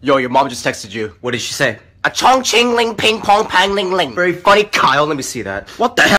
Yo, your mom just texted you. What did she say? A chong ching ling ping pong pang ling ling. Very funny, Kyle. Let me see that. What the hell?